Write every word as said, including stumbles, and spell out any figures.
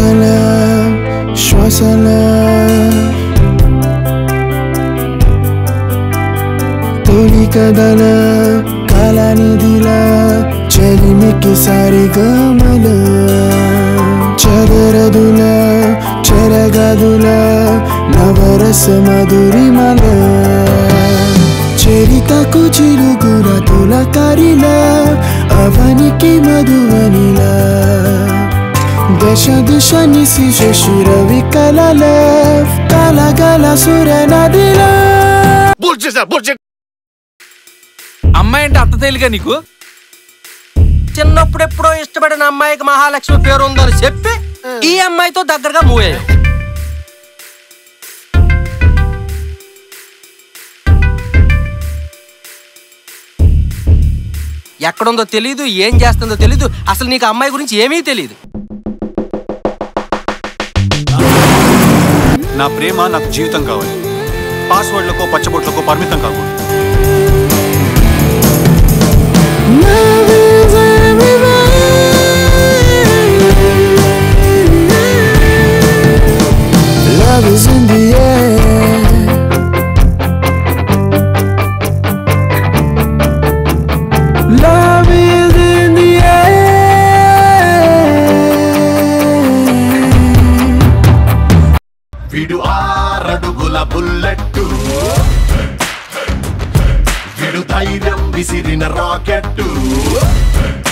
ఊహల శ్వాసల తొలి కదల కాలనిధిల చెలిమికి సారిగమల చెదరదుల చెరగదుల నవరస మధురిమల చరితకు చిరుగుర తులకరిల అవనికి మధువనిలా దశ దిశ నిశి శశిర వికలల కలగల సుర నదిలా. అమ్మాయి అంటే అంత తేలిగా నీకు? చిన్నప్పుడు ఎప్పుడో ఇష్టపడిన అమ్మాయికి మహాలక్ష్మి పేరు ఉందని చెప్పి ఈ అమ్మాయితో దగ్గరగా మూవ్ అయ్యావు. ఎక్కడుందో తెలీదు, ఏం చేస్తుందో తెలీదు, అసలు నీకు అమ్మాయి గురించి ఏమీ తెలీదు. నా ప్రేమ నాకు జీవితం కావాలి, పాస్వర్డ్లకో పచ్చబొట్లకో పరిమితం కాకూడదు. Love is in the air. Love is in the air. విడు ఆరడుగుల బుల్లెట్టు, విడు ధైర్యం విసిరిన రాకెట్టు.